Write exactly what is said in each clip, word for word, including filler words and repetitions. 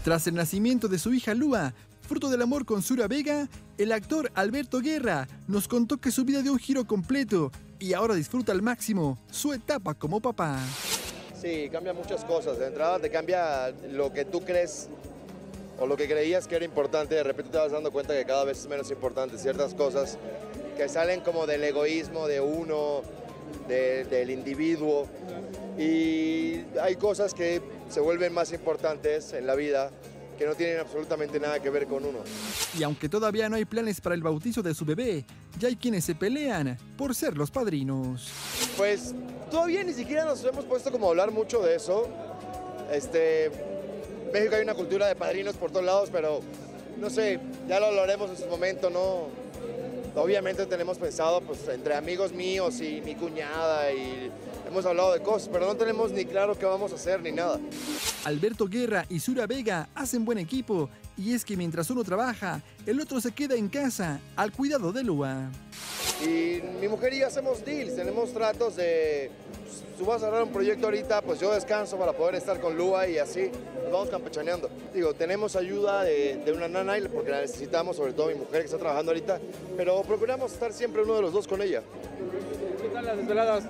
Tras el nacimiento de su hija Lua, fruto del amor con Sura Vega, el actor Alberto Guerra nos contó que su vida dio un giro completo y ahora disfruta al máximo su etapa como papá. Sí, cambia muchas cosas. De entrada te cambia lo que tú crees o lo que creías que era importante. De repente te vas dando cuenta que cada vez es menos importante. Ciertas cosas que salen como del egoísmo de uno, de, del individuo. Y hay cosas que se vuelven más importantes en la vida que no tienen absolutamente nada que ver con uno. Y aunque todavía no hay planes para el bautizo de su bebé, ya hay quienes se pelean por ser los padrinos. Pues todavía ni siquiera nos hemos puesto como a hablar mucho de eso. Este, en México hay una cultura de padrinos por todos lados, pero no sé, ya lo hablaremos en su momento, ¿no? Obviamente tenemos pensado pues entre amigos míos y mi cuñada y hemos hablado de cosas, pero no tenemos ni claro qué vamos a hacer ni nada. Alberto Guerra y Sura Vega hacen buen equipo y es que mientras uno trabaja, el otro se queda en casa al cuidado de Lua. Y mi mujer y yo hacemos deals, tenemos tratos de, pues, tú vas a cerrar un proyecto ahorita, pues yo descanso para poder estar con Lua y así nos vamos campechaneando. Digo, tenemos ayuda de, de una nana porque la necesitamos, sobre todo mi mujer que está trabajando ahorita, pero procuramos estar siempre uno de los dos con ella. ¿Qué tal las desveladas?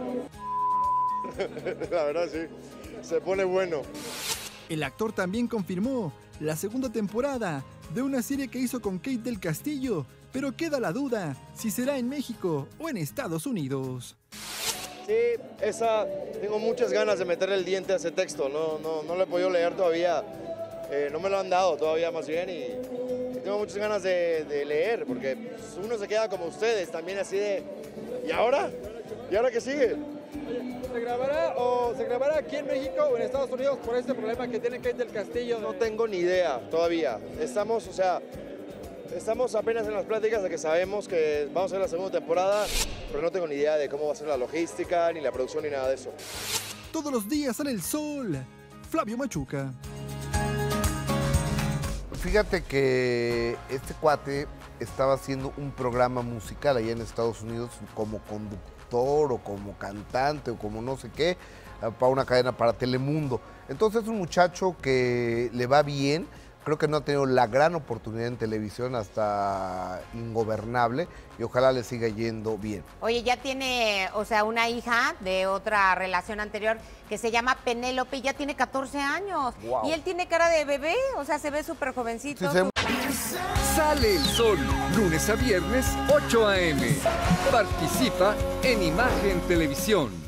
La verdad sí, se pone bueno. El actor también confirmó la segunda temporada de una serie que hizo con Kate del Castillo, pero queda la duda si será en México o en Estados Unidos. Sí, esa, tengo muchas ganas de meterle el diente a ese texto, no, no, no lo he podido leer todavía, eh, no me lo han dado todavía más bien y, y tengo muchas ganas de, de leer, porque pues, uno se queda como ustedes, también así de, ¿y ahora? ¿Y ahora qué sigue? ¿Se grabará o se grabará aquí en México o en Estados Unidos por este problema que tiene Kate del Castillo? No tengo ni idea todavía. Estamos, o sea, estamos apenas en las pláticas de que sabemos que vamos a ver la segunda temporada, pero no tengo ni idea de cómo va a ser la logística, ni la producción, ni nada de eso. Todos los días sale el sol. Flavio Machuca. Fíjate que este cuate estaba haciendo un programa musical allá en Estados Unidos como conductor o como cantante o como no sé qué, para una cadena para Telemundo. Entonces es un muchacho que le va bien, creo que no ha tenido la gran oportunidad en televisión hasta Ingobernable y ojalá le siga yendo bien. Oye, ya tiene, o sea, una hija de otra relación anterior que se llama Penélope y ya tiene catorce años. Wow. Y él tiene cara de bebé, o sea, se ve súper jovencito. Sí, se... Sale el sol, lunes a viernes, ocho a eme Participa en Imagen Televisión.